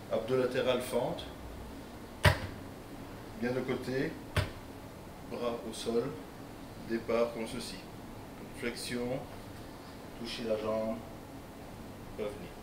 Abdos fente, bien de côté, bras au sol, départ comme ceci. Flexion, toucher la jambe, revenir.